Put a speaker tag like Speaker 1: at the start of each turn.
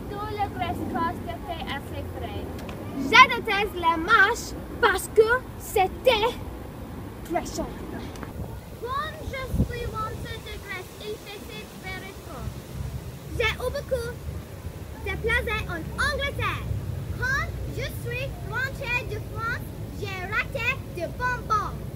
Speaker 1: tout le Grèce était assez frais.
Speaker 2: Je déteste la marche parce que c'était très cher.
Speaker 1: Quand je suis montée de Grèce, il faisait très chaud.
Speaker 2: J'ai eu beaucoup de plaisir en Angleterre. Quand je suis rentrée de France, j'ai raté de bonbons.